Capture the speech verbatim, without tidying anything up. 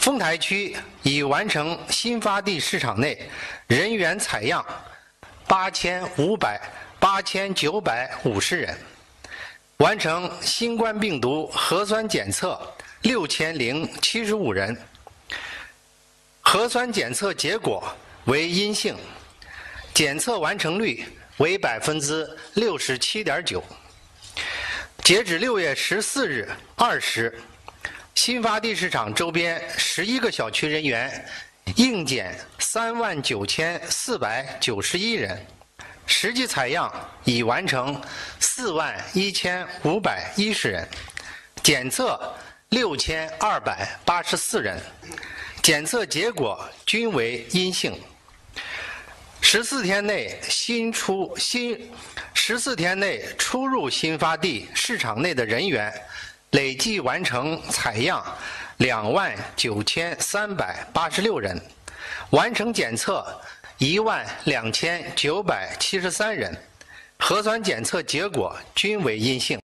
丰台区已完成新发地市场内人员采样八千五百八千九百五十人，完成新冠病毒核酸检测六千零七十五人，核酸检测结果为阴性，检测完成率为百分之六十七点九。截止六月十四日二时，新发地市场周边十一个小区人员应检三万九千四百九十一人，实际采样已完成四万一千五百一十人，检测六千二百八十四人，检测结果均为阴性。十四天内新出新十四天内出入新发地市场内的人员，累计完成采样两万九千三百八十六人，完成检测一万两千九百七十三人，核酸检测结果均为阴性。